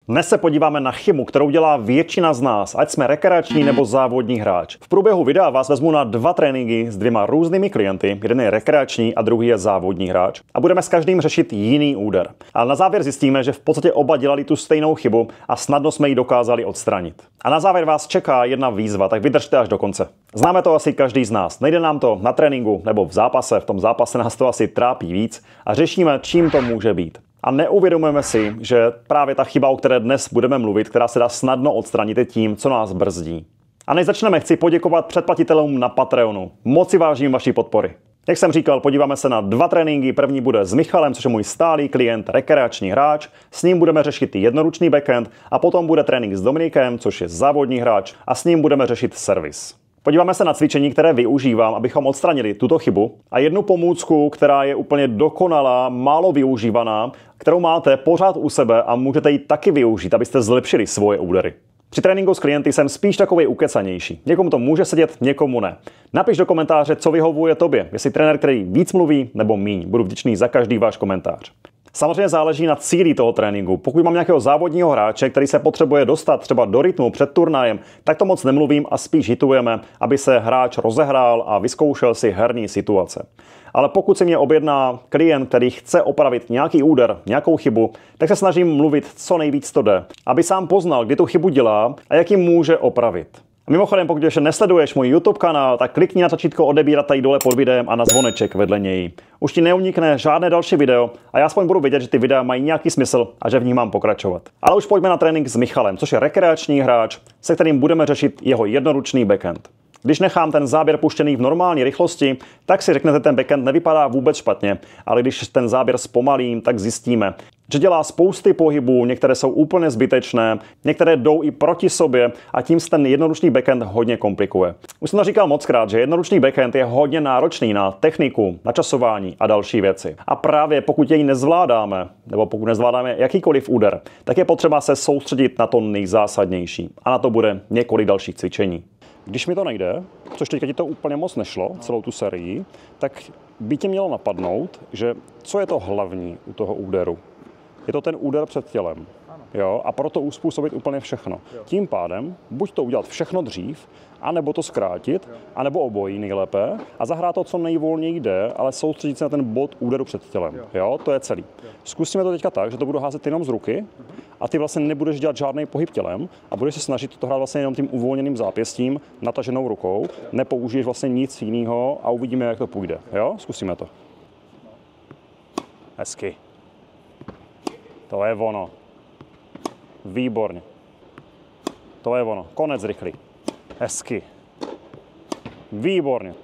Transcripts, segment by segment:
Dnes se podíváme na chybu, kterou dělá většina z nás, ať jsme rekreační nebo závodní hráč. V průběhu videa vás vezmu na 2 tréninky s 2 různými klienty, jeden je rekreační a druhý je závodní hráč. A budeme s každým řešit jiný úder. Ale na závěr zjistíme, že v podstatě oba dělali tu stejnou chybu a snadno jsme ji dokázali odstranit. A na závěr vás čeká jedna výzva, tak vydržte až do konce. Známe to asi každý z nás. Nejde nám to na tréninku nebo v zápase, v tom zápase nás to asi trápí víc a řešíme, čím to může být. A neuvědomujeme si, že právě ta chyba, o které dnes budeme mluvit, která se dá snadno odstranit, je tím, co nás brzdí. A než začneme, chci poděkovat předplatitelům na Patreonu. Moc si vážím vaší podpory. Jak jsem říkal, podíváme se na 2 tréninky. První bude s Michalem, což je můj stálý klient, rekreační hráč. S ním budeme řešit jednoručný backhand a potom bude trénink s Dominikem, což je závodní hráč, a s ním budeme řešit servis. Podíváme se na cvičení, které využívám, abychom odstranili tuto chybu, a jednu pomůcku, která je úplně dokonalá, málo využívaná, kterou máte pořád u sebe a můžete ji taky využít, abyste zlepšili svoje údery. Při tréninku s klienty jsem spíš takovej ukecanější. Někomu to může sedět, někomu ne. Napiš do komentáře, co vyhovuje tobě, jestli trenér, který víc mluví nebo míň. Budu vděčný za každý váš komentář. Samozřejmě záleží na cíli toho tréninku. Pokud mám nějakého závodního hráče, který se potřebuje dostat třeba do rytmu před turnajem, tak to moc nemluvím a spíš hitujeme, aby se hráč rozehrál a vyzkoušel si herní situace. Ale pokud si mě objedná klient, který chce opravit nějaký úder, nějakou chybu, tak se snažím mluvit co nejvíc to jde, aby sám poznal, kdy tu chybu dělá a jak ji může opravit. A mimochodem, pokud ještě nesleduješ můj YouTube kanál, tak klikni na tlačítko odebírat tady dole pod videem a na zvoneček vedle něj. Už ti neunikne žádné další video a já aspoň budu vědět, že ty videa mají nějaký smysl a že v nich mám pokračovat. Ale už pojďme na trénink s Michalem, což je rekreační hráč, se kterým budeme řešit jeho jednoručný backhand. Když nechám ten záběr puštěný v normální rychlosti, tak si řeknete, ten backhand nevypadá vůbec špatně, ale když ten záběr zpomalím, tak zjistíme, že dělá spousty pohybů, některé jsou úplně zbytečné, některé jdou i proti sobě a tím se ten jednoručný backhand hodně komplikuje. Už jsem to říkal mockrát, že jednoručný backhand je hodně náročný na techniku, na časování a další věci. A právě pokud jej nezvládáme, nebo pokud nezvládáme jakýkoliv úder, tak je potřeba se soustředit na to nejzásadnější. A na to bude několik dalších cvičení. Když mi to nejde, což teďka ti to úplně moc nešlo, celou tu sérii, tak by tě mělo napadnout, že co je to hlavní u toho úderu? Je to ten úder před tělem. Jo? A proto uspůsobit úplně všechno. Tím pádem buď to udělat všechno dřív, anebo to zkrátit, anebo obojí nejlépe a zahrát to, co nejvolněji jde, ale soustředit se na ten bod úderu před tělem. Jo? To je celý. Zkusíme to teďka tak, že to budu házet jenom z ruky a ty vlastně nebudeš dělat žádný pohyb tělem a budeš se snažit to hrát vlastně jenom tím uvolněným zápěstím, nataženou rukou, nepoužiješ vlastně nic jiného a uvidíme, jak to půjde. Jo? Zkusíme to. Hezky. To je ono. Výborně. To je ono. Konec rychlý. Hezky. Výborně.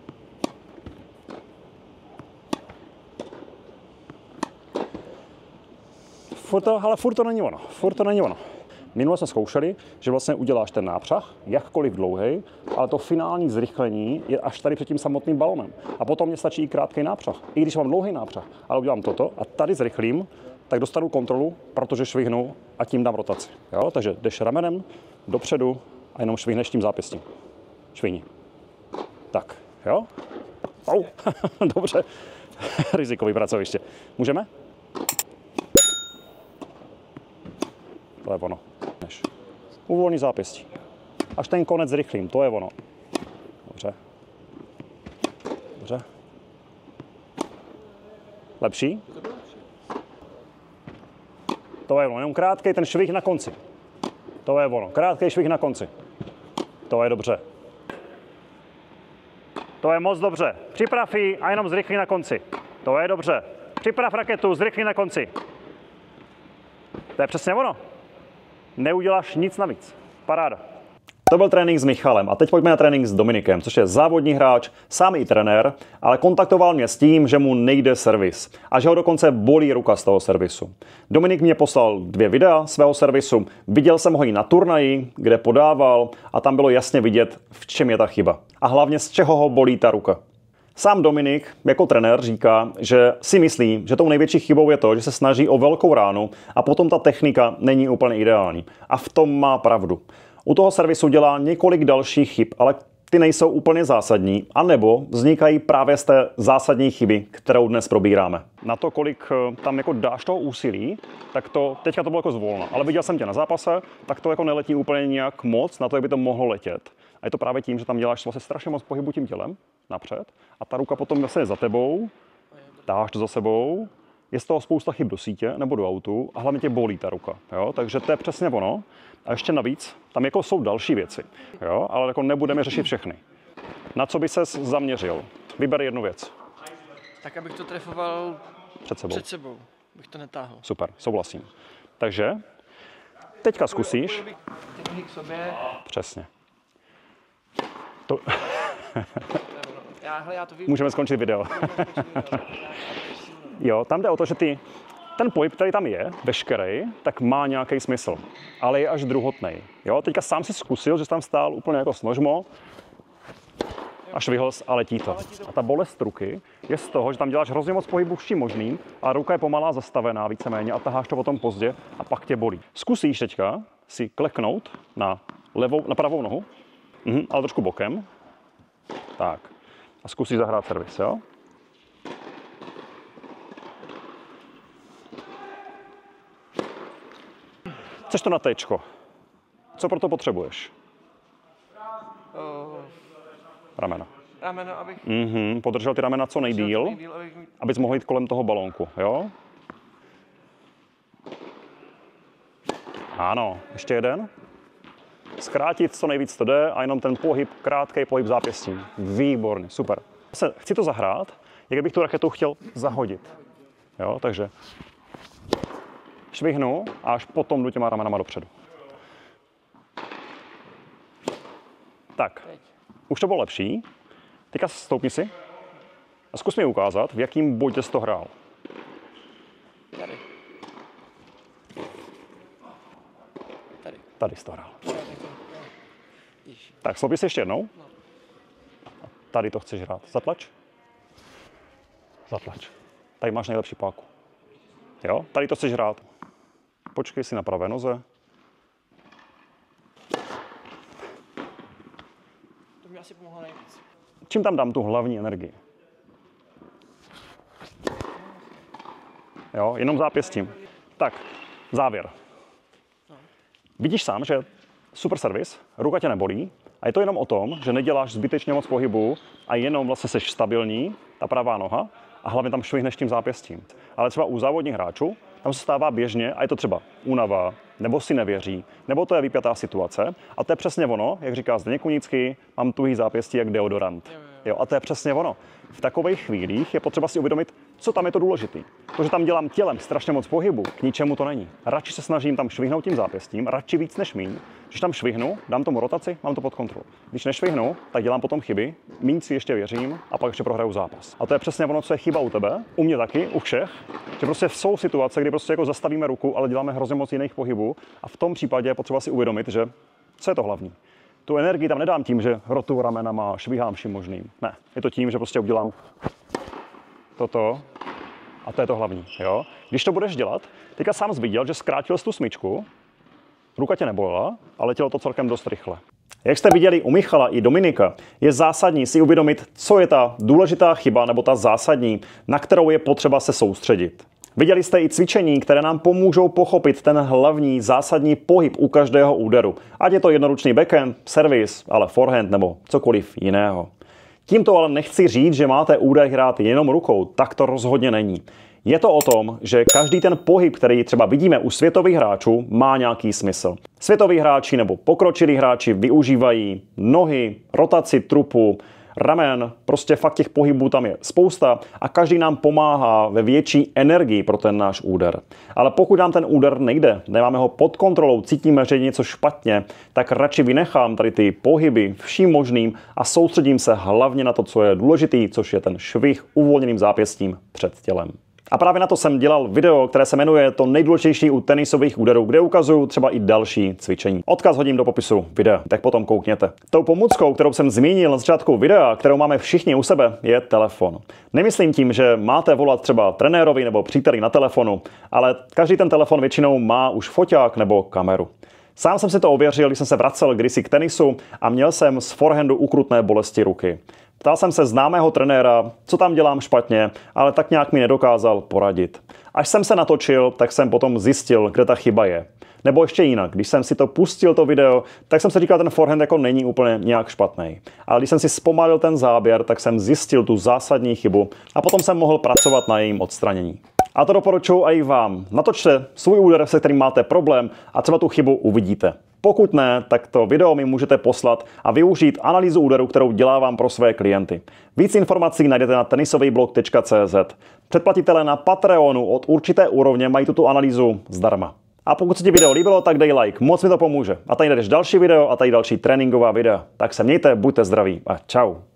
Furt to není ono. Furt to není ono. Minule jsme zkoušeli, že vlastně uděláš ten nápřah, jakkoliv dlouhý, ale to finální zrychlení je až tady před tím samotným balonem. A potom mě stačí i krátký nápřah. I když mám dlouhý nápřah, ale udělám toto a tady zrychlím, tak dostanu kontrolu, protože švihnu a tím dám rotaci. Jo? Takže jdeš ramenem dopředu a jenom švihneš tím zápěstím. Švihni. Tak, jo? Au. Dobře. Rizikový pracoviště. Můžeme? To je ono. Uvolni zápěstí. Až ten konec zrychlím, to je ono. Dobře. Dobře. Lepší? To je ono, jenom krátkej ten švih na konci. To je ono, krátkej švih na konci. To je dobře. To je moc dobře. Připrav ji a jenom zrychli na konci. To je dobře. Připrav raketu, zrychli na konci. To je přesně ono. Neuděláš nic navíc. Paráda. To byl trénink s Michalem a teď pojďme na trénink s Dominikem, což je závodní hráč, sám i trenér, ale kontaktoval mě s tím, že mu nejde servis a že ho dokonce bolí ruka z toho servisu. Dominik mě poslal 2 videa svého servisu, viděl jsem ho i na turnaji, kde podával a tam bylo jasně vidět, v čem je ta chyba a hlavně z čeho ho bolí ta ruka. Sám Dominik jako trenér říká, že si myslí, že tou největší chybou je to, že se snaží o velkou ránu a potom ta technika není úplně ideální. A v tom má pravdu. U toho servisu dělá několik dalších chyb, ale ty nejsou úplně zásadní, anebo vznikají právě z té zásadní chyby, kterou dnes probíráme. Na to, kolik tam jako dáš toho úsilí, tak to, teďka to bylo jako zvolna, ale viděl jsem tě na zápase, tak to jako neletí úplně nějak moc na to, jak by to mohlo letět. A je to právě tím, že tam děláš vlastně strašně moc pohybu tím tělem napřed a ta ruka potom zase je za tebou, dáš to za sebou, je z toho spousta chyb do sítě nebo do autu a hlavně tě bolí ta ruka. Jo? Takže to je přesně ono. A ještě navíc, tam jako jsou další věci, jo? Ale jako nebudeme řešit všechny. Na co by ses zaměřil? Vyber jednu věc. Tak, abych to trefoval Před sebou. Abych to netáhl. Super, souhlasím. Takže teďka zkusíš. K sobě. Přesně. To... Já to Můžeme skončit video. Jo, tam jde o to, že ten pohyb, který tam je, veškerý, tak má nějaký smysl, ale je až druhotnej. Jo, teďka sám si zkusil, že jsi tam stál úplně jako snožmo a švihls a letí to. A ta bolest ruky je z toho, že tam děláš hrozně moc pohybu vším možným a ruka je pomalá zastavená víceméně a taháš to potom pozdě a pak tě bolí. Zkusíš teďka si kleknout na pravou nohu, ale trošku bokem. Tak. A zkusíš zahrát servis, jo? Chceš to na téčko. Co pro to potřebuješ? Ramena. Rameno, abych... Podržel ty ramena co nejdýl, abys mohl jít kolem toho balónku, jo? Ano, ještě jeden. Zkrátit co nejvíc to jde a jenom ten pohyb, krátký pohyb zápěstím. Výborně, super. Chci to zahrát, jak bych tu raketu chtěl zahodit. Jo, takže švihnu a až potom jdu těma ramenama dopředu. Tak, už to bylo lepší. Teďka stoupni si a zkus mi ukázat, v jakým bodě jsi to hrál. Tady jsi to hrál. Tak, stoupni si ještě jednou. A tady to chceš hrát. Zatlač. Zatlač. Tady máš nejlepší páku. Jo, tady to chceš hrát. Počkej si na pravé noze. To mi asi pomohlo nejvíc. Čím tam dám tu hlavní energii? Jo, jenom zápěstím. Tak, závěr. Vidíš sám, že super servis, ruka tě nebolí a je to jenom o tom, že neděláš zbytečně moc pohybu a jenom vlastně seš stabilní, ta pravá noha, a hlavně tam švihneš tím zápěstím. Ale třeba u závodních hráčů tam se stává běžně a je to třeba únava, nebo si nevěří, nebo to je vypjatá situace. A to je přesně ono, jak říká Zdeněk Kunický, mám tuhý zápěstí jak deodorant. Jo, a to je přesně ono. V takových chvílích je potřeba si uvědomit, co tam je to důležitý. To, že tam dělám tělem strašně moc pohybu, k ničemu to není. Radši se snažím tam švihnout tím zápěstím, radši víc než míň. Když tam švihnu, dám tomu rotaci, mám to pod kontrolou. Když nešvihnu, tak dělám potom chyby, míň si ještě věřím a pak ještě prohraju zápas. A to je přesně ono, co je chyba u tebe, u mě taky, u všech, že prostě jsou situace, kdy prostě jako zastavíme ruku, ale děláme hrozně moc jiných pohybů a v tom případě je potřeba si uvědomit, že co je to hlavní. Tu energii tam nedám tím, že rotuju ramenama, švihám vším možným. Ne, je to tím, že prostě udělám toto a to je to hlavní. Jo? Když to budeš dělat, teďka sám jsi viděl, že zkrátil jsi tu smyčku, ruka tě nebolela, ale letělo to celkem dost rychle. Jak jste viděli u Michala i Dominika, je zásadní si uvědomit, co je ta důležitá chyba nebo ta zásadní, na kterou je potřeba se soustředit. Viděli jste i cvičení, které nám pomůžou pochopit ten hlavní zásadní pohyb u každého úderu. Ať je to jednoručný backhand, servis, ale forehand nebo cokoliv jiného. Tímto ale nechci říct, že máte úder hrát jenom rukou, tak to rozhodně není. Je to o tom, že každý ten pohyb, který třeba vidíme u světových hráčů, má nějaký smysl. Světoví hráči nebo pokročilí hráči využívají nohy, rotaci trupu, ramen, prostě fakt těch pohybů tam je spousta a každý nám pomáhá ve větší energii pro ten náš úder. Ale pokud nám ten úder nejde, nemáme ho pod kontrolou, cítíme, že je něco špatně, tak radši vynechám tady ty pohyby vším možným a soustředím se hlavně na to, co je důležitý, což je ten švih uvolněným zápěstím před tělem. A právě na to jsem dělal video, které se jmenuje To nejdůležitější u tenisových úderů, kde ukazuju třeba i další cvičení. Odkaz hodím do popisu videa, tak potom koukněte. Tou pomůckou, kterou jsem zmínil na začátku videa, kterou máme všichni u sebe, je telefon. Nemyslím tím, že máte volat třeba trenérovi nebo příteli na telefonu, ale každý ten telefon většinou má už foťák nebo kameru. Sám jsem si to ověřil, když jsem se vracel kdysi k tenisu a měl jsem z forehandu ukrutné bolesti ruky. Ptal jsem se známého trenéra, co tam dělám špatně, ale tak nějak mi nedokázal poradit. Až jsem se natočil, tak jsem potom zjistil, kde ta chyba je. Nebo ještě jinak, když jsem si to pustil, to video, tak jsem si říkal, ten forehand jako není úplně nějak špatný. Ale když jsem si zpomalil ten záběr, tak jsem zjistil tu zásadní chybu a potom jsem mohl pracovat na jejím odstranění. A to doporučuji i vám. Natočte svůj úder, se kterým máte problém a třeba tu chybu uvidíte. Pokud ne, tak to video mi můžete poslat a využít analýzu úderu, kterou dělávám pro své klienty. Víc informací najdete na tenisovejblog.cz. Předplatitelé na Patreonu od určité úrovně mají tuto analýzu zdarma. A pokud se ti video líbilo, tak dej like, moc mi to pomůže. A tady jdeš další video a tady další tréninková videa. Tak se mějte, buďte zdraví a čau.